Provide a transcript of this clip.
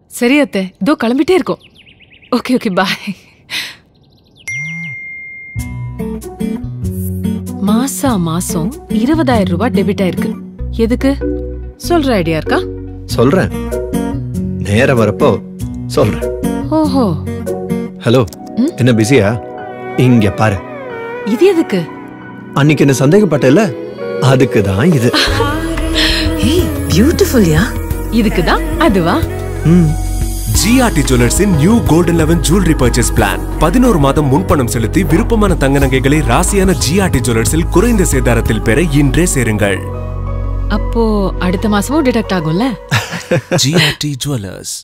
சரி அத்தை, இதோ கிளம்பிட்டே இருக்கோம். Okay okay bye. மாசம் 20,000 ரூபாய் டெபிட் ஆயிருக்கு. எதுக்கு சொல்ற ஐடியா இருக்கா? சொல்றேன், நேரம் வரப்போ சொல்றேன். ஓஹோ. ஹலோ, என்ன பிஸியா? இங்க பாரு. இது எதுக்கு? அன்னைக்கு என்ன சந்தேகப்பட்டல, அதுக்கு தான் இது. ஏய் பியூட்டிஃபுல்யா. இதுக்கு தான் அதுவா? GRT Jewellers in new Golden 11 Jewellery Purchase Plan. 11 மாதம் முன்பணம் செலுத்தி விருப்பமான தங்க நகைகளை ராசியான GRT Jewellers குறைந்த சேதாரத்தில் பெற இன்றே சேருங்கள். அப்போ அடுத்த மாசமும் டிடக்ட் ஆகும்ல? GRT Jewellers.